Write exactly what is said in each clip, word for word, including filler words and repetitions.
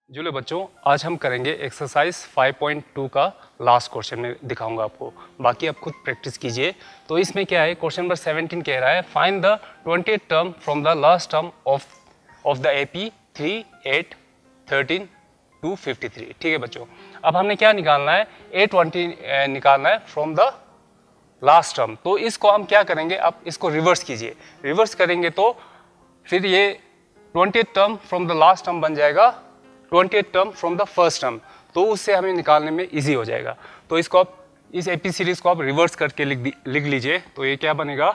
जुले बच्चों, आज हम करेंगे एक्सरसाइज फाइव पॉइंट टू का लास्ट क्वेश्चन में दिखाऊंगा आपको, बाकी आप खुद प्रैक्टिस कीजिए। तो इसमें क्या है, क्वेश्चन नंबर सेवनटीन कह रहा है find the twentieth term from the last term of of the AP three eight thirteen two fifty three. ठीक है बच्चों, अब हमने क्या निकालना है, ए ट्वेंटी निकालना है फ्रॉम द लास्ट टर्म। तो इसको हम क्या करेंगे, अब इसको रिवर्स कीजिए। रिवर्स करेंगे तो फिर ये twentieth term from the last term बन जाएगा twentieth term from the first term, तो उससे हमें निकालने में इजी हो जाएगा। तो इसको आप इस एपी सीरीज को आप रिवर्स करके लिख लिख लीजिए। तो ये क्या बनेगा,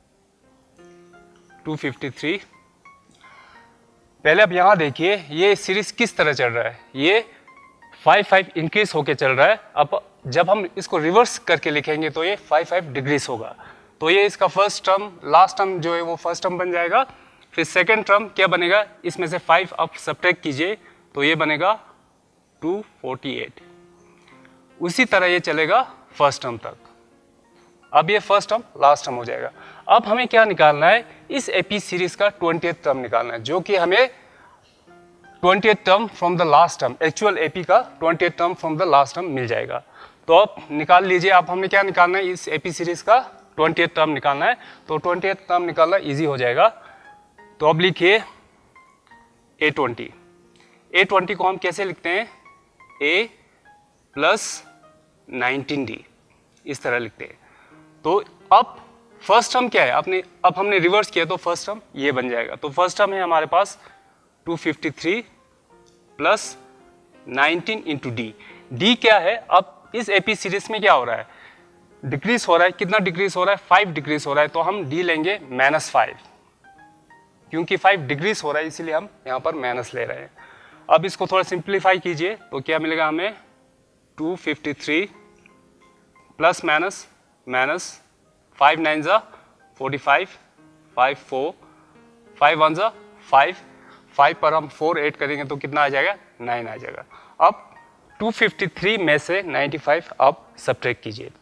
टू फिफ्टी थ्री। पहले आप यहाँ देखिए ये सीरीज किस तरह चल रहा है, ये फाइव फाइव इंक्रीज होके चल रहा है। अब जब हम इसको रिवर्स करके लिखेंगे तो ये फाइव फाइव डिग्रीज होगा। तो ये इसका फर्स्ट टर्म, लास्ट टर्म जो है वो फर्स्ट टर्म बन जाएगा। फिर सेकेंड टर्म क्या बनेगा, इसमें से फाइव आप सब्ट्रैक्ट कीजिए तो ये बनेगा टू फोर्टी एट। उसी तरह ये चलेगा फर्स्ट टर्म तक। अब ये फर्स्ट टर्म लास्ट टर्म हो जाएगा। अब हमें क्या निकालना है, इस एपी सीरीज का ट्वेंटिएथ टर्म निकालना है, जो कि हमें twentieth term from the last term, actual AP का twentieth term from the last term मिल जाएगा। तो आप निकाल लीजिए। अब हमें क्या निकालना है, इस एपी सीरीज का ट्वेंटिएथ टर्म निकालना है। तो ट्वेंटिएथ टर्म निकालना ईजी हो जाएगा। तो अब लिखिए ए ट्वेंटी। ए ट्वेंटी को हम कैसे लिखते हैं, ए प्लस नाइनटीन डी, इस तरह लिखते हैं। तो अब फर्स्ट टर्म क्या है, अपने अब हमने रिवर्स किया तो फर्स्ट टर्म ये बन जाएगा। तो फर्स्ट टर्म है हमारे पास two fifty three plus nineteen into d. D क्या है, अब इस एपी सीरीज में क्या हो रहा है, डिक्रीज हो रहा है। कितना डिक्रीज हो रहा है, फाइव डिक्रीज हो रहा है। तो हम डी लेंगे माइनस फाइव, क्योंकि फाइव डिक्रीज हो रहा है इसीलिए हम यहाँ पर माइनस ले रहे हैं। अब इसको थोड़ा सिंप्लीफाई कीजिए तो क्या मिलेगा हमें, two fifty three plus minus minus five nine ज़ा forty five, five four, five one ज़ा फाइव, फाइव पर हम फोर ऐड करेंगे तो कितना आ जाएगा, नाइन आ जाएगा। अब टू फिफ्टी थ्री में से नाइन्टी फाइव आप सब्ट्रैक्ट कीजिए।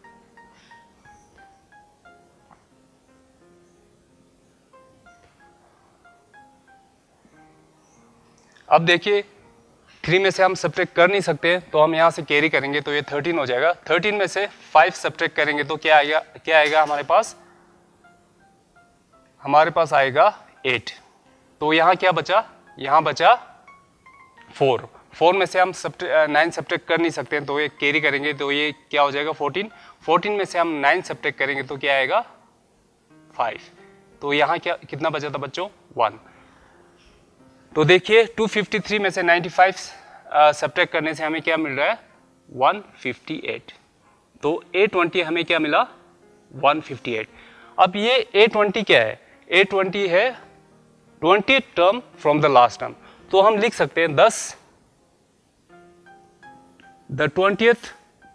अब देखिए थ्री में से हम सब्ट्रैक्ट कर नहीं सकते, तो हम यहाँ से कैरी करेंगे तो ये थर्टीन हो जाएगा। थर्टीन में से फाइव सब्ट्रैक्ट करेंगे तो क्या आएगा, क्या आएगा हमारे पास, हमारे पास आएगा एट। तो यहाँ क्या बचा, यहाँ बचा फोर। फोर में से हम नाइन सब्ट्रैक्ट कर नहीं सकते, तो ये कैरी करेंगे तो ये क्या हो जाएगा, फोर्टीन। फोर्टीन में से हम नाइन सब्ट्रैक्ट करेंगे तो क्या आएगा, फाइव। तो यहाँ क्या कितना बचा था बच्चों, वन। तो देखिए टू फिफ्टी थ्री में से नाइन्टी फाइव सब्ट्रैक्ट करने से हमें क्या मिल रहा है, वन फिफ्टी एट। तो ए ट्वेंटी हमें क्या मिला, वन फिफ्टी एट। अब ये ए ट्वेंटी क्या है, ए ट्वेंटी है twentieth term from the last term. तो हम लिख सकते हैं thus the twentieth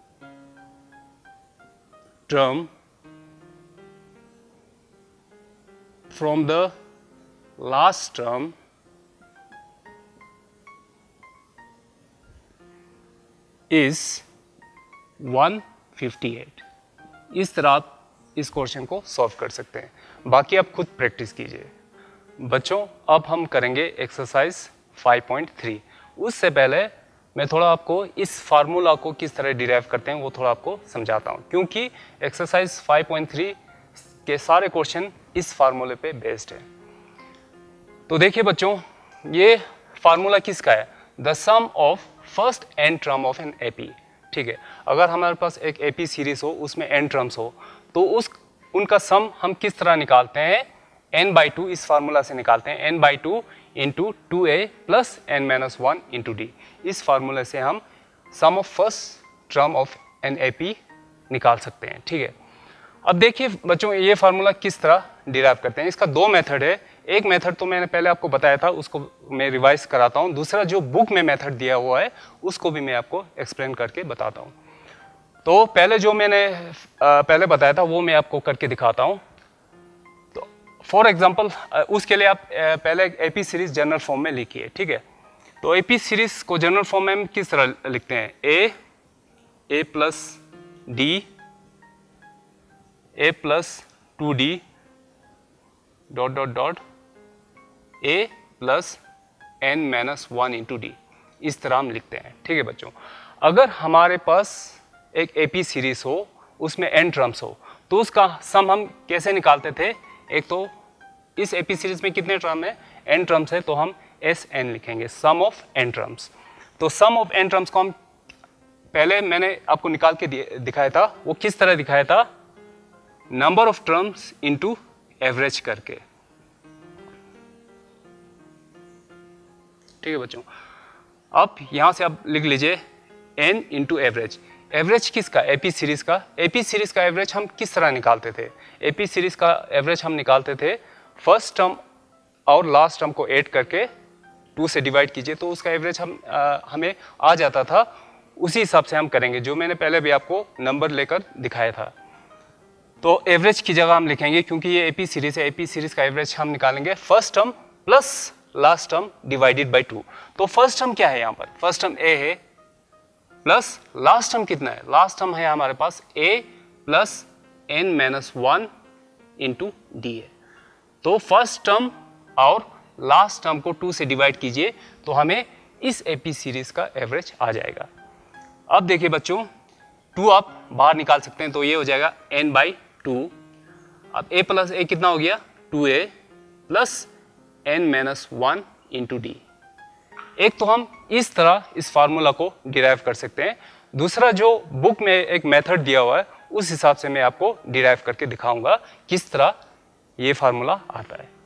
term from the last term is one fifty eight. इस तरह आप इस क्वेश्चन को सॉल्व कर सकते हैं, बाकी आप खुद प्रैक्टिस कीजिए। बच्चों अब हम करेंगे एक्सरसाइज फाइव पॉइंट थ्री। उससे पहले मैं थोड़ा आपको इस फार्मूला को किस तरह डिराइव करते हैं वो थोड़ा आपको समझाता हूँ, क्योंकि एक्सरसाइज फाइव पॉइंट थ्री के सारे क्वेश्चन इस फार्मूले पे बेस्ड है। तो देखिए बच्चों, ये फार्मूला किसका है, the sum of first n term of n AP. ठीक है, अगर हमारे पास एक एपी सीरीज हो, उसमें एन टर्म्स हो, तो उस उनका सम हम किस तरह निकालते हैं, एन बाई टू, इस फार्मूला से निकालते हैं। N by two into two A plus n minus one into d. इस फार्मूले से हम sum of first term of n AP निकाल सकते हैं। ठीक है, अब देखिए बच्चों ये फार्मूला किस तरह डिराइव करते हैं। इसका दो मेथड है। एक मेथड तो मैंने पहले आपको बताया था, उसको मैं रिवाइज कराता हूँ। दूसरा जो बुक में मेथड दिया हुआ है उसको भी मैं आपको एक्सप्लेन करके बताता हूँ। तो पहले जो मैंने पहले बताया था वो मैं आपको करके दिखाता हूँ। तो फॉर एग्जांपल उसके लिए आप पहले एपी सीरीज जनरल फॉर्म में लिखिए। ठीक है, तो एपी सीरीज को जनरल फॉर्म में हम किस तरह लिखते हैं, a a plus d a plus two d dot dot dot a plus n minus one into d. इस तरह हम लिखते हैं। ठीक है बच्चों, अगर हमारे पास एक एपी सीरीज हो, उसमें एन टर्म्स हो, तो उसका सम हम कैसे निकालते थे? एक तो इस एपी सीरीज में कितने टर्म है? एन टर्म्स है, तो हम एस एन लिखेंगे, सम ऑफ एन टर्म्स। तो सम ऑफ एन टर्म्स को हम पहले मैंने आपको निकाल के दिखाया था, वो किस तरह दिखाया था? Number of terms into average करके। ठीक है बच्चों, अब यहां से आप लिख लीजिए n इंटू एवरेज। एवरेज किसका? एपी सीरीज का। एपी सीरीज का एवरेज हम किस तरह निकालते थे? एपी सीरीज का एवरेज हम निकालते थे फर्स्ट टर्म और लास्ट टर्म को ऐड करके टू से डिवाइड कीजिए, तो उसका एवरेज हम आ, हमें आ जाता था। उसी हिसाब से हम करेंगे, जो मैंने पहले भी आपको नंबर लेकर दिखाया था। तो एवरेज की जगह हम लिखेंगे, क्योंकि ये एपी सीरीज है, एपी सीरीज का एवरेज हम निकालेंगे first term plus last term divided by two. तो फर्स्ट टर्म क्या है यहाँ पर? फर्स्ट टर्म ए है, प्लस लास्ट टर्म कितना है? लास्ट टर्म है हमारे पास ए plus n minus one into d है। तो फर्स्ट टर्म और लास्ट टर्म को टू से डिवाइड कीजिए, तो हमें इस एपी सीरीज का एवरेज आ जाएगा। अब देखिए बच्चों, टू आप बाहर निकाल सकते हैं, तो ये हो जाएगा एन बाई टू। अब ए प्लस ए कितना हो गया? टू ए plus n minus one into d. एक तो हम इस तरह इस फार्मूला को डिराइव कर सकते हैं, दूसरा जो बुक में एक मेथड दिया हुआ है उस हिसाब से मैं आपको डिराइव करके दिखाऊंगा किस तरह ये फार्मूला आता है।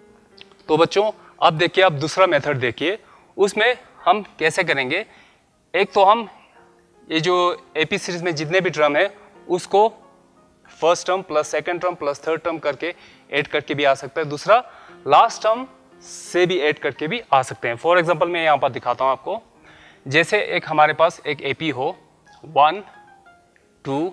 तो बच्चों अब देखिए, आप दूसरा मेथड देखिए, उसमें हम कैसे करेंगे। एक तो हम ये जो एपी सीरीज में जितने भी टर्म है उसको first term plus second term plus third term करके ऐड करके भी आ सकता है, दूसरा लास्ट टर्म से भी ऐड करके भी आ सकते हैं। फॉर एग्जांपल मैं यहाँ पर दिखाता हूँ आपको। जैसे एक हमारे पास एक एपी हो, वन टू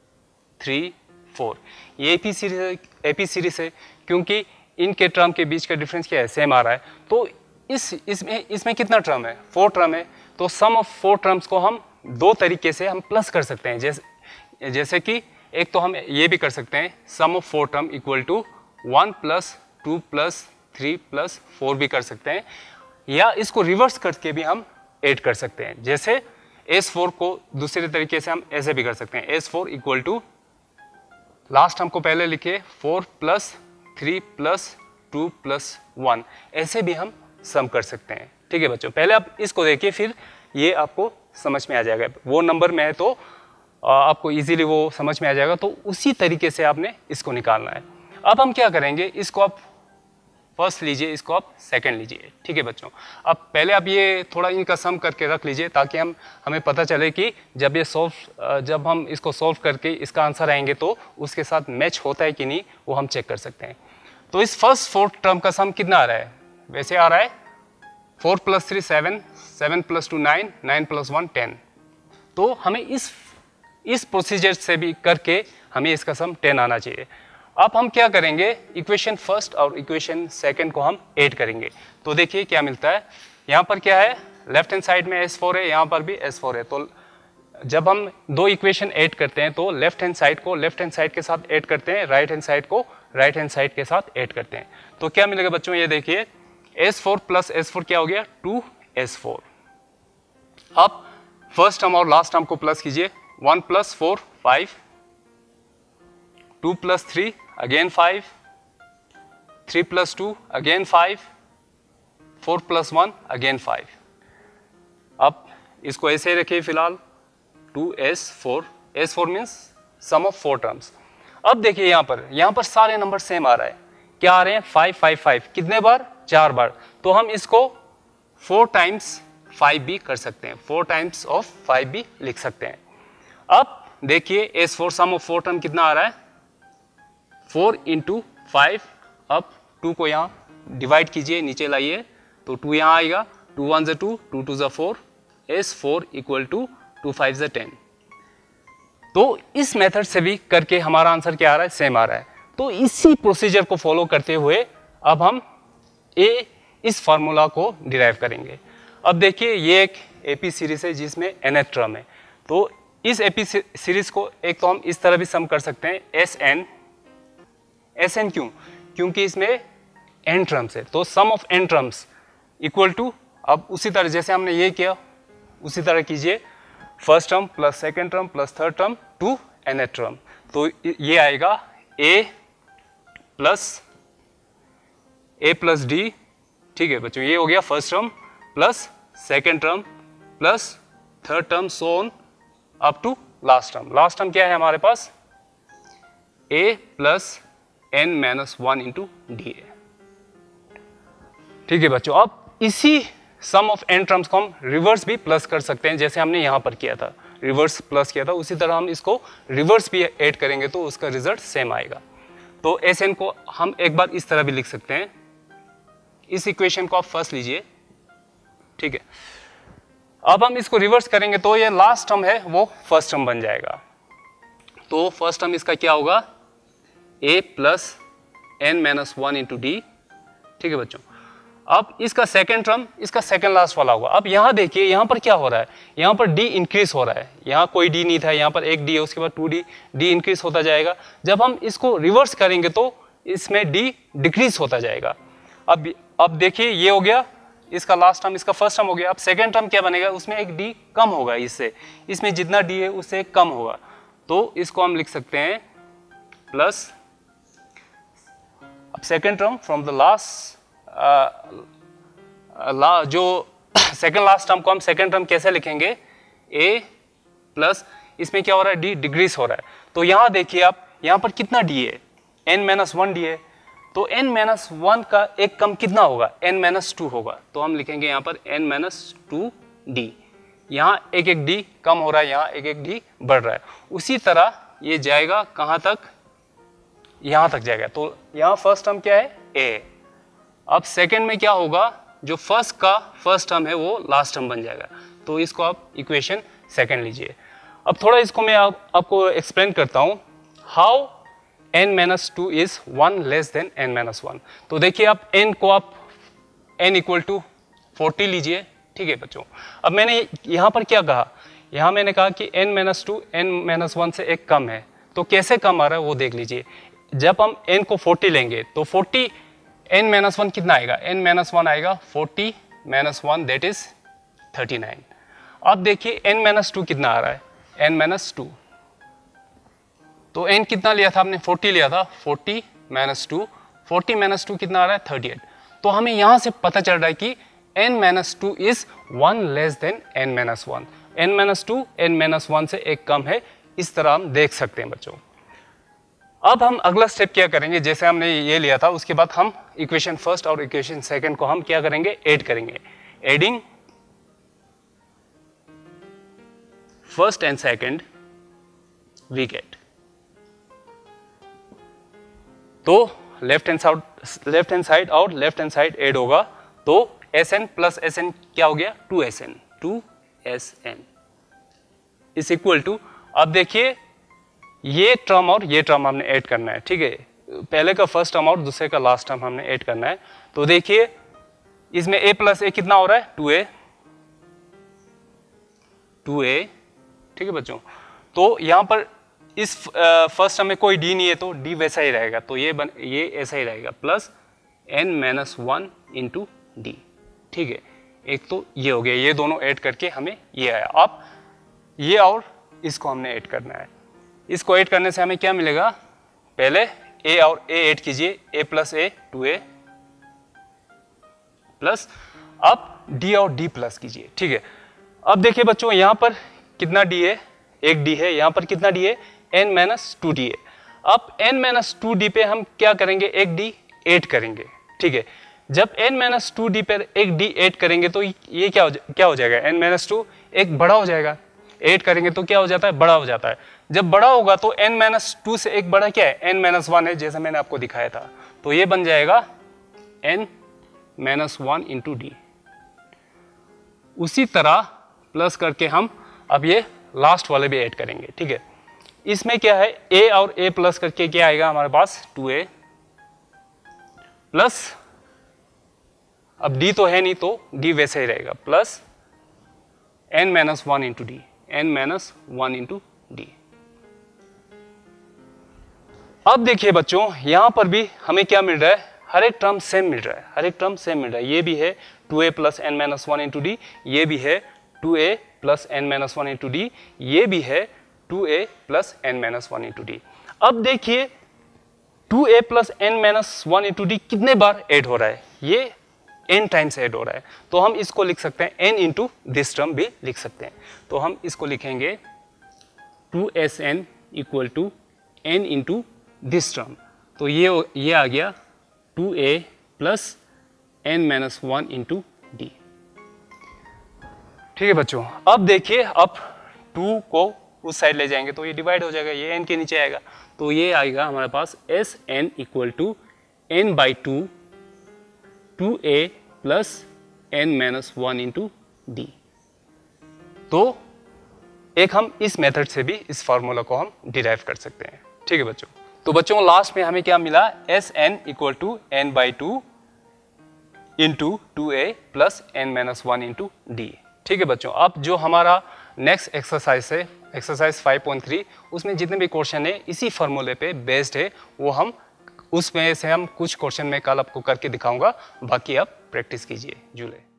थ्री फोर, ये एपी सीरीज एपी सीरीज है, क्योंकि इनके टर्म के बीच का डिफरेंस क्या है? सेम आ रहा है। तो इस इसमें इसमें कितना टर्म है? फोर टर्म है। तो सम ऑफ फोर टर्म्स को हम दो तरीके से हम प्लस कर सकते हैं। जैसे जैसे कि एक तो हम ये भी कर सकते हैं, sum of four term equal to one plus two plus three plus four भी कर सकते हैं, या इसको रिवर्स करके भी हम ऐड कर सकते हैं। जैसे एस फोर को दूसरे तरीके से हम ऐसे भी कर सकते हैं, S four equal to last term को पहले लिखे four plus three plus two plus one, ऐसे भी हम सम कर सकते हैं। ठीक है बच्चों, पहले आप इसको देखिए, फिर ये आपको समझ में आ जाएगा। वो नंबर में है तो आपको इजीली वो समझ में आ जाएगा, तो उसी तरीके से आपने इसको निकालना है। अब हम क्या करेंगे, इसको आप फर्स्ट लीजिए, इसको आप सेकंड लीजिए। ठीक है बच्चों, अब पहले आप ये थोड़ा इनका सम करके रख लीजिए, ताकि हम हमें पता चले कि जब ये सॉल्व जब हम इसको सॉल्व करके इसका आंसर आएंगे तो उसके साथ मैच होता है कि नहीं, वो हम चेक कर सकते हैं। तो इस फर्स्ट फोर्थ टर्म का सम कितना आ रहा है? वैसे आ रहा है four plus three seven, seven plus two nine, nine plus one ten. तो हमें इस इस प्रोसीजर से भी करके हमें इसका सम टेन आना चाहिए। अब हम क्या करेंगे, इक्वेशन फर्स्ट और इक्वेशन सेकंड को हम ऐड करेंगे। तो देखिए क्या मिलता है, यहाँ पर क्या है, लेफ्ट हैंड साइड में एस फोर है, यहाँ पर भी एस फोर है। तो जब हम दो इक्वेशन ऐड करते हैं तो लेफ्ट हैंड साइड को लेफ्ट हैंड साइड के साथ ऐड करते हैं, राइट हैंड साइड को राइट हैंड साइड के साथ ऐड करते हैं। तो क्या मिलेगा बच्चों, ये देखिए S four plus S four क्या हो गया, टू एस फोर। अब फर्स्ट टर्म और लास्ट टर्म को प्लस कीजिए, one plus four five, two plus three again five, three plus two again five, four plus one again five. अब इसको ऐसे ही रखिए फिलहाल, two S four, S four means sum of four terms. अब देखिए यहाँ पर यहाँ पर सारे नंबर सेम आ रहा है, क्या आ रहे हैं, फाइव फाइव फाइव, कितने बार, चार बार। तो हम इसको फोर टाइम्स फाइव भी कर सकते हैं, फोर टाइम्स ऑफ फाइव भी लिख सकते हैं। अब देखिए S four sum of four term कितना आ रहा है, फोर इंटू फाइव। अब टू को यहाँ डिवाइड कीजिए, नीचे लाइए, तो टू यहाँ आएगा, टू वन ज़ा टू, टू टू ज़ा four, S four equal to two five ज़ा टेन। तो इस मेथड से भी करके हमारा आंसर क्या आ रहा है, सेम आ रहा है। तो इसी प्रोसीजर को फॉलो करते हुए अब हम ए इस फार्मूला को डिराइव करेंगे। अब देखिए ये एक एपी सीरीज है जिसमें एन टर्म है। तो इस एपी सीरीज को एक तो हम इस तरह भी सम कर सकते हैं, एस एन। एस एन क्यों, क्योंकि इसमें एन टर्म्स है, तो sum of n terms equal to अब उसी तरह जैसे हमने ये किया उसी तरह कीजिए, first term plus second term plus third term to n term, तो ये आएगा A plus A plus D, ठीक है बच्चों, ये हो गया first term plus second term plus third term so on up to last term. Last term क्या है हमारे पास, ए plus n minus one into D A, ठीक है बच्चों। अब इसी सम ऑफ एन टर्म्स को हम रिवर्स भी प्लस कर सकते हैं, जैसे हमने यहाँ पर किया था, रिवर्स प्लस किया था, उसी तरह हम इसको रिवर्स भी ऐड करेंगे तो उसका रिजल्ट सेम आएगा। तो एस एन को हम एक बार इस तरह भी लिख सकते हैं, इस इक्वेशन को आप फर्स्ट लीजिए, ठीक है। अब हम इसको रिवर्स करेंगे तो ये लास्ट टर्म है वो फर्स्ट टर्म बन जाएगा, तो फर्स्ट टर्म इसका क्या होगा, A plus n minus one into D, ठीक है बच्चों। अब इसका सेकेंड टर्म इसका सेकेंड लास्ट वाला होगा। अब यहाँ देखिए यहाँ पर क्या हो रहा है, यहाँ पर डी इंक्रीज हो रहा है, यहाँ कोई डी नहीं था, यहाँ पर एक डी है, उसके बाद टू डी, डी इंक्रीज होता जाएगा। जब हम इसको रिवर्स करेंगे तो इसमें डी डिक्रीज होता जाएगा। अब अब देखिए ये हो गया इसका लास्ट टर्म, इसका फर्स्ट टर्म हो गया। अब सेकेंड टर्म क्या बनेगा, उसमें एक डी कम होगा, इससे इसमें जितना डी है उससे कम होगा, तो इसको हम लिख सकते हैं प्लस, अब second term from the last ला जो सेकेंड लास्ट टर्म को हम सेकेंड टर्म कैसे लिखेंगे, ए प्लस इसमें क्या हो रहा है, डी डिक्रीज हो रहा है। तो यहाँ देखिए आप यहाँ पर कितना डी है, एन माइनस वन डी है, तो एन माइनस वन का एक कम कितना होगा, एन माइनस टू होगा, तो हम लिखेंगे यहाँ पर एन माइनस टू डी। यहाँ एक एक डी कम हो रहा है, यहाँ एक एक डी बढ़ रहा है। उसी तरह ये जाएगा कहाँ तक, यहाँ तक जाएगा। तो यहाँ फर्स्ट टर्म क्या है, ए। अब सेकेंड में क्या होगा, जो फर्स्ट का फर्स्ट टर्म है वो लास्ट टर्म बन जाएगा, तो इसको आप इक्वेशन सेकेंड लीजिए। अब थोड़ा इसको मैं आप, आपको एक्सप्लेन करता हूँ, how n minus two is one less than n minus one. तो देखिए आप n को आप n इक्वल टू फोर्टी लीजिए, ठीक है बच्चों। अब मैंने यहाँ पर क्या कहा, यहाँ मैंने कहा कि n minus two n minus one से एक कम है, तो कैसे कम आ रहा है वो देख लीजिए। जब हम n को फोर्टी लेंगे तो फोर्टी n माइनस वन कितना आएगा, n माइनस वन आएगा forty minus one that is thirty nine. अब देखिए n माइनस टू कितना आ रहा है, n माइनस टू, तो n कितना लिया था आपने, फोर्टी लिया था, forty minus two, forty minus two कितना आ रहा है, थर्टी एट। तो हमें यहाँ से पता चल रहा है कि n minus two is one less than n minus one, n minus two n minus one से एक कम है, इस तरह हम देख सकते हैं बच्चों। अब हम अगला स्टेप क्या करेंगे, जैसे हमने ये लिया था उसके बाद हम इक्वेशन फर्स्ट और इक्वेशन सेकंड को हम क्या करेंगे, ऐड करेंगे। Adding first and second we get, तो left hand side left hand side और लेफ्ट हैंड साइड ऐड होगा, तो S n plus S n क्या हो गया, two S n, two S n is equal to, अब देखिए ये टर्म और ये टर्म हमने ऐड करना है, ठीक है, पहले का फर्स्ट टर्म और दूसरे का लास्ट टर्म हमने ऐड करना है। तो देखिए इसमें a प्लस ए कितना हो रहा है, टू ए, टू ए, ठीक है बच्चों। तो यहाँ पर इस फर्स्ट टर्म में कोई d नहीं है तो d वैसा ही रहेगा, तो ये बन ये ऐसा ही रहेगा, plus n minus one into D, ठीक है। एक तो ये हो गया, ये दोनों ऐड करके हमें ये आया। अब ये और इसको हमने ऐड करना है, इसको ऐड करने से हमें क्या मिलेगा, पहले a और a ऐड कीजिए, a plus A two A plus, अब d और d प्लस कीजिए, ठीक है। अब देखिए बच्चों यहाँ पर कितना d है, एक d है, यहाँ पर कितना d है, n माइनस टू डी है। अब n माइनस टू डी पे हम क्या करेंगे, एक d ऐड करेंगे, ठीक है। जब n माइनस टू डी पर एक d ऐड करेंगे तो ये क्या हो क्या हो जाएगा, n माइनस टू एक बड़ा हो जाएगा, ऐड करेंगे तो क्या हो जाता है, बड़ा हो जाता है। जब बड़ा होगा तो n माइनस टू से एक बड़ा क्या है, n माइनस वन है, जैसा मैंने आपको दिखाया था, तो ये बन जाएगा n minus one into D. उसी तरह प्लस करके हम अब ये लास्ट वाले भी ऐड करेंगे, ठीक है। इसमें क्या है, a और a प्लस करके क्या आएगा हमारे पास, टू ए प्लस, अब d तो है नहीं तो d वैसे ही रहेगा, plus n minus one into D, n minus one into D. अब देखिए बच्चों यहाँ पर भी हमें क्या मिल रहा है, हर एक टर्म सेम मिल रहा है, हर एक टर्म सेम मिल रहा है। ये भी है टू ए plus n minus one into D, ये भी है टू ए plus n minus one into D, ये भी है टू ए plus n minus one into D. अब देखिए टू ए plus n minus one into D कितने बार ऐड हो रहा है, ये n टाइम्स ऐड हो रहा है, तो हम इसको लिख सकते हैं n इंटू दिस टर्म भी लिख सकते हैं। तो हम इसको लिखेंगे two S n equal to n into this term, तो ये ये आ गया टू ए plus n minus one into D. ठीक है बच्चों, अब देखिए अब टू को उस साइड ले जाएंगे तो ये डिवाइड हो जाएगा, ये n के नीचे आएगा, तो ये आएगा हमारे पास S n equal to n by two two A plus n minus one into D. तो एक हम इस मेथड से भी इस फार्मूला को हम डिराइव कर सकते हैं। ठीक है बच्चों, तो बच्चों लास्ट में हमें क्या मिला, S n equal to n by two into two A plus n minus one into D. ठीक है बच्चों, अब जो हमारा नेक्स्ट एक्सरसाइज है एक्सरसाइज फाइव पॉइंट थ्री, उसमें जितने भी क्वेश्चन है इसी फार्मूले पे बेस्ड है, वो हम उसमें से हम कुछ क्वेश्चन में कल आपको करके दिखाऊंगा, बाकी आप प्रैक्टिस कीजिए। जुले।